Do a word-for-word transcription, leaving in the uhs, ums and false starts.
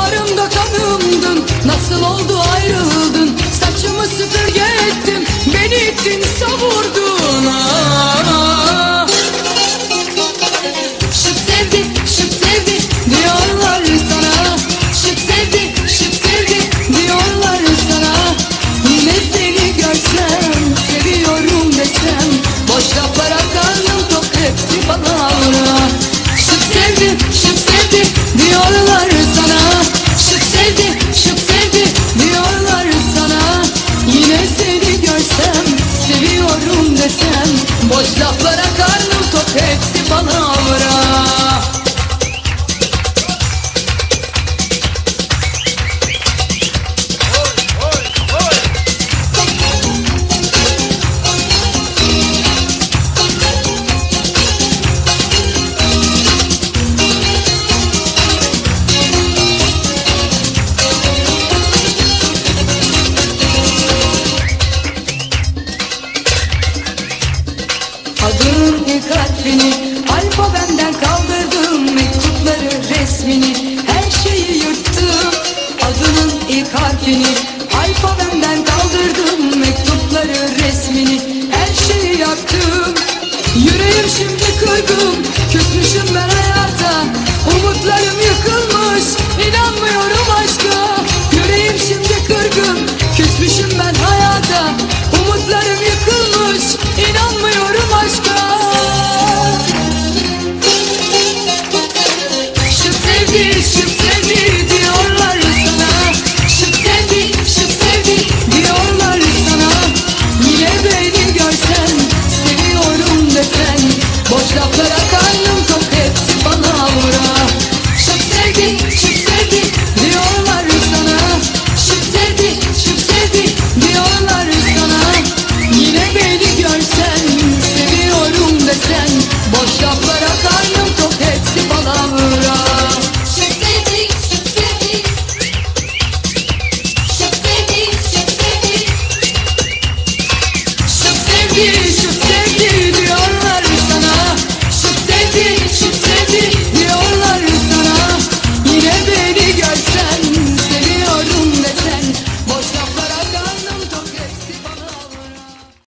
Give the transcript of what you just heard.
damarımda kanımdın, nasıl oldu ayrıldın? Saçımı süpürge ettim, beni ittin savurdun. Ah. Şıp sevdi, şıp sevdi diyorlar sana. Şıp sevdi, şıp sevdi diyorlar sana. Yine seni görsem, seviyorum desem, boş laflara karnım tok, hepsi palavra. Şıp sevdi, şıp sevdi diyorlar sana. Şıp sevdi, şıp sevdi diyorlar sana. Yine seni görsem, seviyorum desem, boş laflara karnım tok, hepsi palavra. Adının ilk harfini alfabemden kaldırdım, mektupları resmini her şeyi yırttım. Adının ilk harfini alfabemden kaldırdım, mektupları resmini her şeyi yaktım. Yüreğim şimdi kırgın, küsmüşüm ben hayata, umutlarım yıkılmış, inanmıyorum aşka. Yüreğim şimdi kırgın, küsmüşüm ben hayata, umutlarım yıkılmış, inanmıyorum aşka. Şıp sevdi, şıp sevdi diyorlar sana. Şıp sevdi, şıp sevdi diyorlar sana. Yine beni görsen, seviyorum desen, boş laflara karnım tok, hepsi palavra. Şıp sevdi, şıp sevdi diyorlar sana. Şıp sevdi, şıp sevdi diyorlar sana. Yine beni görsen, seviyorum desen, boş laflara karnım tok, hepsi palavra. Şıp sevdi, şıp sevdi. Şıp sevdi, şıp sevdi. Şıp sevdi,